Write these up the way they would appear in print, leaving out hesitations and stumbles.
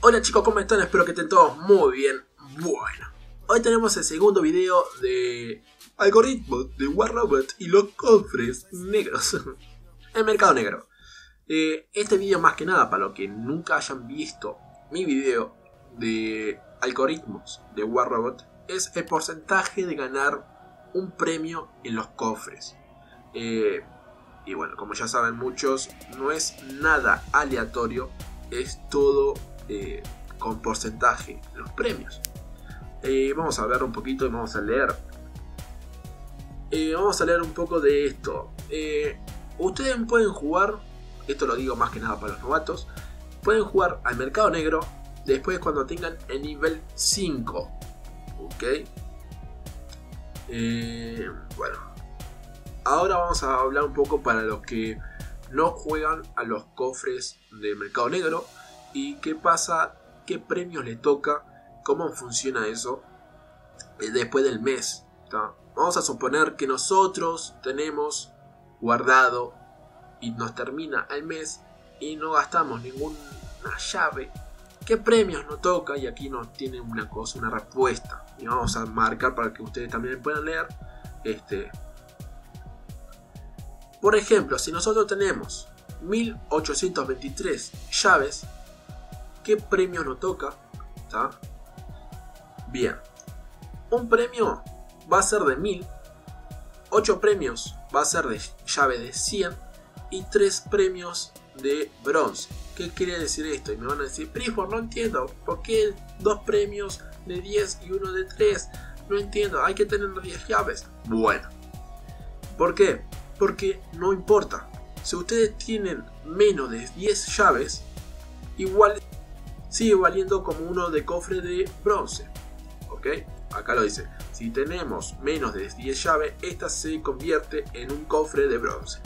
Hola chicos, ¿cómo están? Espero que estén todos muy bien. Bueno, hoy tenemos el segundo video de algoritmos de Warrobot y los cofres negros. El mercado negro. Este video más que nada, para los que nunca hayan visto mi video de algoritmos de Warrobot, es el porcentaje de ganar un premio en los cofres. Y bueno, como ya saben muchos, no es nada aleatorio, es todo con porcentaje los premios. Vamos a ver un poquito y vamos a leer. Vamos a leer un poco de esto. Ustedes pueden jugar, esto lo digo más que nada para los novatos, pueden jugar al mercado negro después cuando tengan el nivel 5. Ok. Bueno, ahora vamos a hablar un poco para los que no juegan a los cofres de mercado negro y qué pasa, qué premios les toca, cómo funciona eso después del mes, ¿tá? Vamos a suponer que nosotros tenemos guardado y nos termina el mes y no gastamos ninguna llave. ¿Qué premios nos toca? Y aquí nos tiene una cosa, una respuesta. Y vamos a marcar para que ustedes también puedan leer. Por ejemplo, si nosotros tenemos 1823 llaves, ¿qué premio nos toca? ¿Tá? Bien, un premio va a ser de 1000, 8 premios va a ser de llave de 100 y 3 premios de bronce. ¿Qué quiere decir esto? Y me van a decir, Prifor, no entiendo, ¿por qué 2 premios de 10 y 1 de 3? No entiendo, hay que tener 10 llaves. Bueno, ¿por qué? Porque no importa, si ustedes tienen menos de 10 llaves, igual sigue valiendo como uno de cofre de bronce. ¿Ok? Acá lo dice, si tenemos menos de 10 llaves, esta se convierte en un cofre de bronce.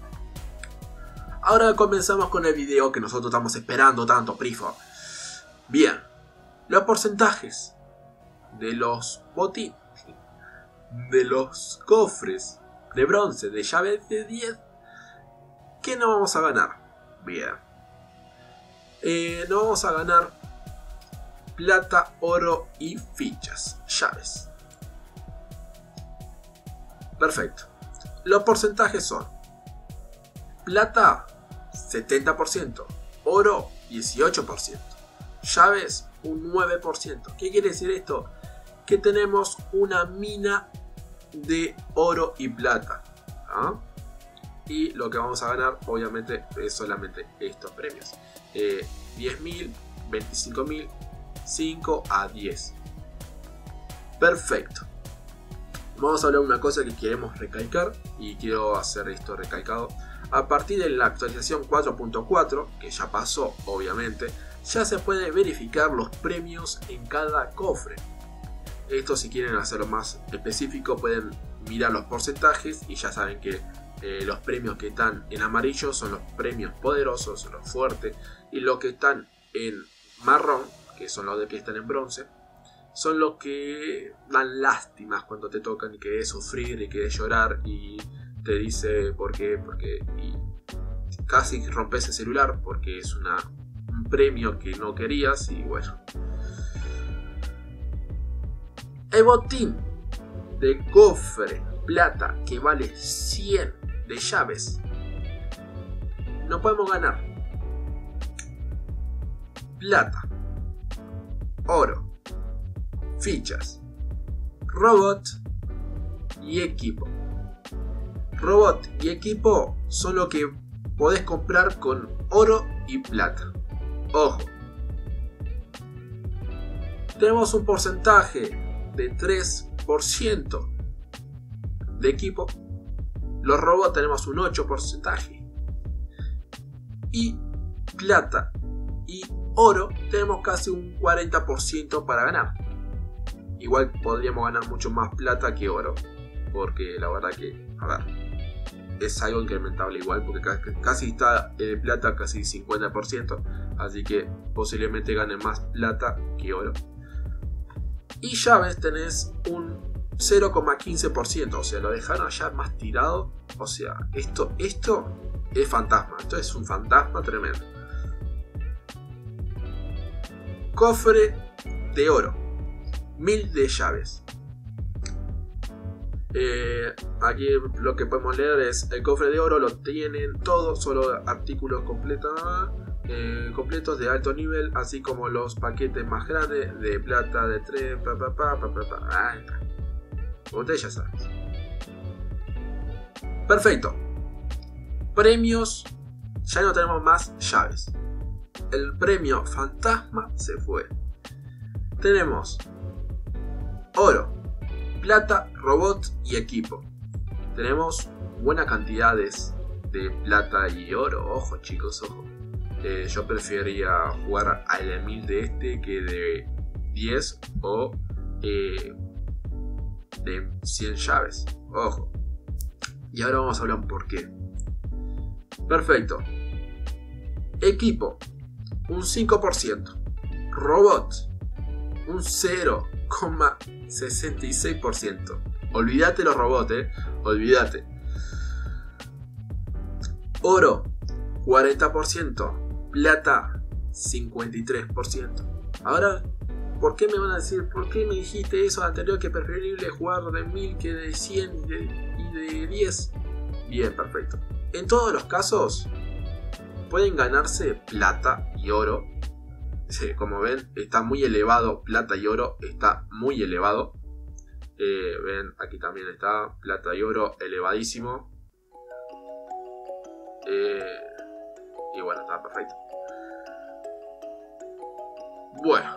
Ahora comenzamos con el video que nosotros estamos esperando tanto, Prifor. Bien, los porcentajes de los botines, de los cofres de bronce, de llaves de 10, ¿qué no vamos a ganar? Bien, no vamos a ganar plata, oro y fichas, llaves. Perfecto. Los porcentajes son plata 70%, oro 18%, llaves un 9%. ¿Qué quiere decir esto? Que tenemos una mina de oro y plata, ¿ah? Y lo que vamos a ganar obviamente es solamente estos premios, 10.000, 25.000, 5 a 10. Perfecto. Vamos a hablar de una cosa que queremos recalcar y quiero hacer esto recalcado. A partir de la actualización 4.4, que ya pasó obviamente, ya se puede verificar los premios en cada cofre. Esto, si quieren hacerlo más específico, pueden mirar los porcentajes y ya saben que los premios que están en amarillo son los premios poderosos, son los fuertes, y los que están en marrón, que son los de que están en bronce, son los que dan lástimas cuando te tocan y querés sufrir y querés llorar y te dice por qué, y casi rompes el celular porque es un premio que no querías. Y bueno, el botín de cofre plata que vale 100 de llaves, no podemos ganar plata, oro, fichas, robot y equipo. Robot y equipo son lo que podés comprar con oro y plata. Ojo, tenemos un porcentaje de 3% de equipo. Los robots tenemos un 8%. Y plata y oro tenemos casi un 40% para ganar. Igual podríamos ganar mucho más plata que oro, porque la verdad que, a ver, es algo incrementable igual, porque casi está plata casi 50%, así que posiblemente gane más plata que oro. Y llaves tenés un 0,15%, o sea, lo dejaron allá más tirado. O sea, esto es fantasma, esto es un fantasma tremendo. Cofre de oro, 1000 de llaves. Aquí lo que podemos leer es: el cofre de oro lo tienen todos, solo artículos completos de alto nivel, así como los paquetes más grandes de plata de 3. Ahí está. Ustedes ya saben. Perfecto. Premios. Ya no tenemos más llaves. El premio fantasma se fue. Tenemos oro, plata, robot y equipo. Tenemos buenas cantidades de plata y oro. Ojo chicos, ojo. Yo preferiría jugar al 1000 de este que de 10 o de 100 llaves. Ojo. Y ahora vamos a hablar un porqué. Perfecto. Equipo, un 5%. Robot, un 0,66%. Olvídate los robots, olvídate. Oro, 40%. Plata, 53%. Ahora, ¿por qué me van a decir? ¿Por qué me dijiste eso anterior, que preferible jugar de 1000 que de 100 y de 10? Bien, perfecto. En todos los casos pueden ganarse plata y oro. Sí, como ven, está muy elevado. Plata y oro está muy elevado. Ven, aquí también está plata y oro elevadísimo. Y bueno, está perfecto. Bueno,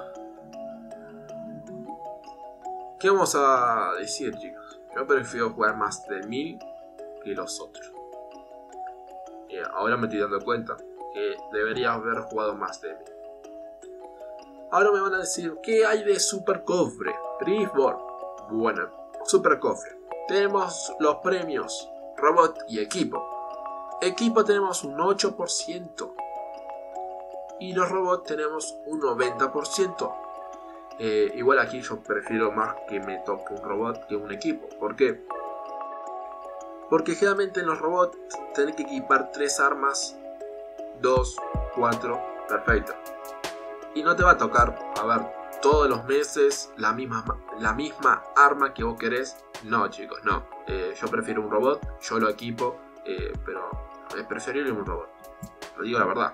¿qué vamos a decir, chicos? Yo prefiero jugar más de 1000 que los otros. Ahora me estoy dando cuenta que debería haber jugado más de 1000. Ahora me van a decir, ¿qué hay de Super Cofre? Prisboard. Bueno, Super Cofre. Tenemos los premios robot y equipo. Equipo tenemos un 8%. Y los robots tenemos un 90%. Igual aquí yo prefiero más que me toque un robot que un equipo. ¿Por qué? Porque generalmente en los robots tenés que equipar 3 armas, 2, 4, perfecto. Y no te va a tocar, a ver, todos los meses la misma arma que vos querés. No chicos, no. Yo prefiero un robot, yo lo equipo, pero es preferible un robot. Lo digo la verdad.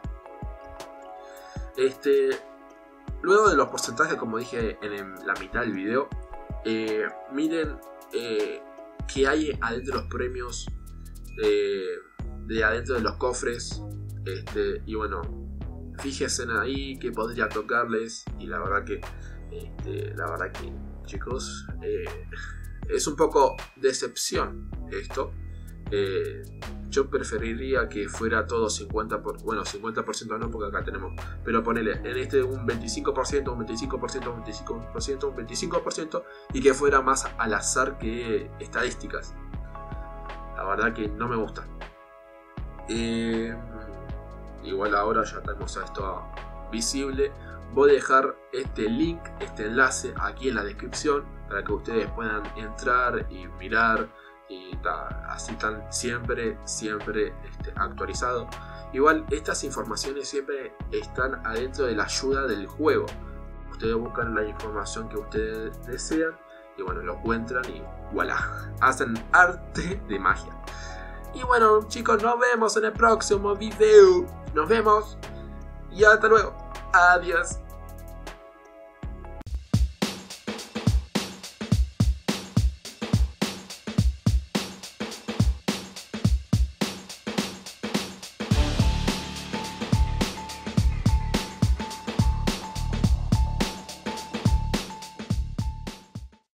Luego de los porcentajes, como dije en la mitad del video, miren que hay adentro de los premios, de adentro de los cofres, y bueno, fíjense ahí que podría tocarles. Y la verdad que chicos, es un poco decepción esto. Yo preferiría que fuera todo 50%, bueno 50% no, porque acá tenemos, pero ponele en un 25%, un 25%, un 25%, un 25%, y que fuera más al azar que estadísticas. La verdad que no me gusta. Igual ahora ya tenemos esto visible. Voy a dejar este link, este enlace aquí en la descripción para que ustedes puedan entrar y mirar. Y así están siempre actualizados. Igual estas informaciones siempre están adentro de la ayuda del juego. Ustedes buscan la información que ustedes desean y bueno, lo encuentran y voilà, hacen arte de magia. Y bueno chicos, nos vemos en el próximo video. Nos vemos y hasta luego. Adiós.